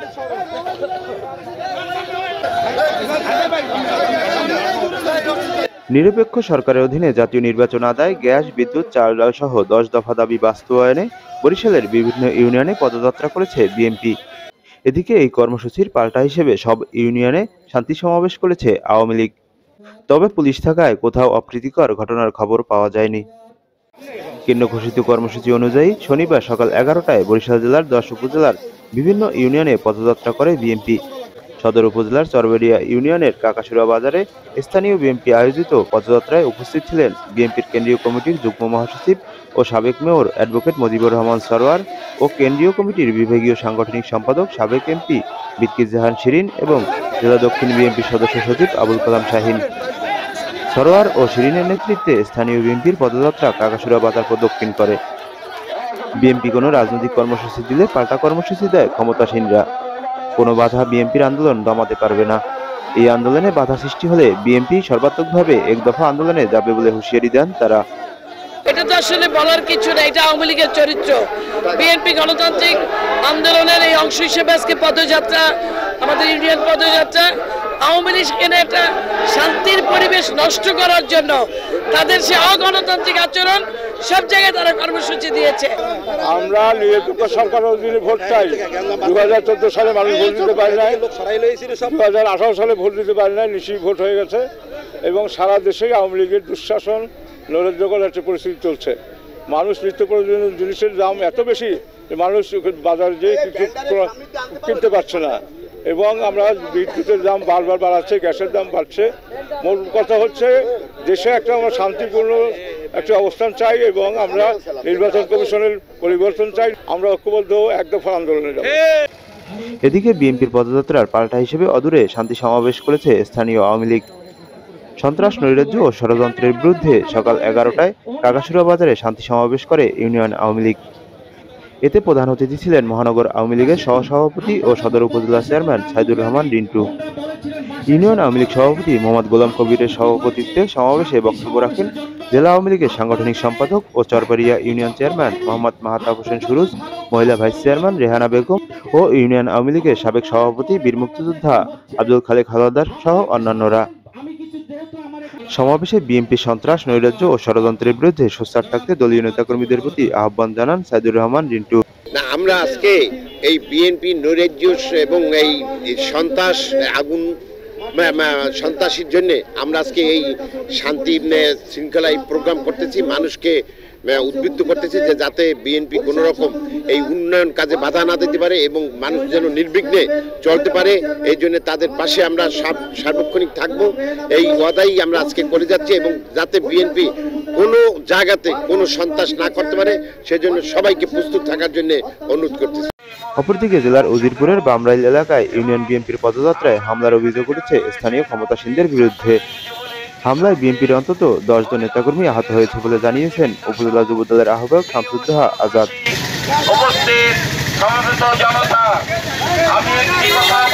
নিরপেক্ষ সরকারের অধীনে জাতীয় নির্বাচন আদায়, গ্যাস, বিদ্যুৎ, চাল ডাল সহ 10 দফা দাবি বাস্তবায়নে বরিশালের বিভিন্ন ইউনিয়নে পদযাত্রা করেছে বিএনপি। এদিকে এই কর্মসূচির পাল্টা হিসেবে সব ইউনিয়নে শান্তি সমাবেশ করেছে আওয়ামী লীগ। তবে পুলিশ থাকায় কোথাও অপ্রীতিকর ঘটনার খবর পাওয়া যায়নি। কেন্দ্র ঘোষিত কর্মসূচি অনুযায়ী শনিবার সকাল 11টায় বরিশাল জেলার 10 উপজেলার বিভিন্ন ইউনিয়নে পদযাত্রা করে বিএনপি। সদর উপজেলার চরবেড়িয়া ইউনিয়নের কাকাসুরা বাজারে স্থানীয় বিএনপি আয়োজিত পদযাত্রায় উপস্থিত ছিলেন বিএনপির কেন্দ্রীয় কমিটির যুগ্ম মহাসচিব ও সাবেক মেয়র অ্যাডভোকেট মজিবুর রহমান সরোয়ার ও কেন্দ্রীয় কমিটির বিভাগীয় সাংগঠনিক সম্পাদক সাবেক এমপি বিলকিস জাহান শিরিন এবং জেলা দক্ষিণ বিএনপির সদস্য সচিব আবুল কালাম শাহীন। সরোয়ার ও শিরিনের নেতৃত্বে স্থানীয় বিএনপির পদযাত্রা কাকাসুরা বাজার প্রদক্ষিণ করে। বিএনপি কোনো রাজনৈতিক কর্মসূচি দিলে পাল্টা কর্মসূচি দেয় ক্ষমতাসীনরা। কোনো বাধা বিএনপির আন্দোলন দমাতে পারবে না। এই আন্দোলনে বাধা সৃষ্টি হলে বিএনপি সর্বাত্মকভাবে এক দফা আন্দোলনে যাবে বলে হুঁশিয়ারি দেন তারা। এটা তো আসলে বলার কিছু না, এটা আওয়ামী লীগের চরিত্র। বিএনপি গণতান্ত্রিক আন্দোলনের এই অংশ হিসেবে আজকে পদযাত্রা, আমাদের ইউনিয়ন পদযাত্রা, আওয়ামী লীগ এখানে একটা শান্তির পরিবেশ নষ্ট করার জন্য তাদের সে অগণতান্ত্রিক আচরণ সব জায়গায় তারা কর্মসূচি দিয়েছে। আমরা নিরপেক্ষ সরকারের অধীনে ভোট চাই। 2014 সালে মানুষ ভোট দিতে পারে নাই, 2018 সালে ভোট দিতে পারে নাই, নিশ্চিত ভোট হয়ে গেছে এবং সারা দেশে আওয়ামী লীগের দুঃশাসন নৈরাজ্যকর একটা পরিস্থিতি চলছে। মানুষ নিত্য প্রয়োজনীয় জিনিসের দাম এত বেশি যে মানুষ বাজারে যেয়ে কিছু কিনতে পারছে না এবং আমরা বিদ্যুতের দাম বারবার বাড়াচ্ছে, গ্যাসের দাম বাড়ছে। মোট কথা হচ্ছে দেশে একটা আমরা শান্তিপূর্ণ একটা অবস্থান চাই এবং আমরা নির্বাচন কমিশনের পরিবর্তন চাই। আমরা ঐক্যবদ্ধ এক দফা আন্দোলনে যাব। এদিকে বিএনপির পদযাত্রার পাল্টা হিসেবে অদূরে শান্তি সমাবেশ করেছে স্থানীয় আওয়ামী লীগ। সন্ত্রাস, নৈরাজ্য ও ষড়যন্ত্রের বিরুদ্ধে সকাল 11টায় কাকাসুরা বাজারে শান্তি সমাবেশ করে ইউনিয়ন আওয়ামী লীগ। এতে প্রধান অতিথি ছিলেন মহানগর আওয়ামী লীগের সহসভাপতি ও সদর উপজেলা চেয়ারম্যান সাইদুর রহমান রিন্টু। ইউনিয়ন আওয়ামী লীগ সভাপতি মোহাম্মদ গোলাম কবিরের সভাপতিত্বে সমাবেশে বক্তব্য রাখেন জেলা আওয়ামী লীগের সাংগঠনিক সম্পাদক ও চরবাড়িয়া ইউনিয়ন চেয়ারম্যান মোহাম্মদ মাহাতাব হোসেন সুরুজ, মহিলা ভাইস চেয়ারম্যান রেহানা বেগম ও ইউনিয়ন আওয়ামী লীগের সাবেক সভাপতি বীর মুক্তিযোদ্ধা আব্দুল খালেক হাওলাদার সহ অন্যান্যরা। সমাবেশে বিএনপি সন্ত্রাস, নৈরাজ্য ও ষড়যন্ত্রের বিরুদ্ধে সোচ্চার থাকতে দলীয় নেতাকর্মীদের প্রতি আহ্বান জানান সাইদুর রহমান রিন্টু। আমরা আজকে এই বিএনপি নৈরাজ্য এবং এই সন্ত্রাস আগুন সন্ত্রাসীর জন্য আমরা আজকে এই শান্তি শৃঙ্খলায় প্রোগ্রাম করতেছি, মানুষকে উদ্বুদ্ধ করতেছি যে যাতে বিএনপি কোনো রকম এই উন্নয়ন কাজে বাধা না দিতে পারে এবং মানুষ যেন নির্বিঘ্নে চলতে পারে। এই জন্য তাদের পাশে আমরা সার্বক্ষণিক থাকবো, এই ওয়াদাই আমরা আজকে করে যাচ্ছি এবং যাতে বিএনপি কোনো জায়গাতে কোনো সন্ত্রাস না করতে পারে সেজন্য সবাইকে প্রস্তুত থাকার জন্য অনুরোধ করতেছি। অপরদিকে জেলার উজিরপুরের বামরাইল এলাকায় ইউনিয়ন বিএনপির পদযাত্রায় হামলার অভিযোগ উঠেছে স্থানীয় ক্ষমতাসীনদের বিরুদ্ধে। হামলায় বিএনপির অন্তত 10 জন নেতাকর্মী আহত হয়েছে বলে জানিয়েছেন উপজেলা যুবদলের আহ্বায়ক শামসুদ্দোহা আজাদ। উপস্থিত সমবেত জনতা, আমি একটি কথা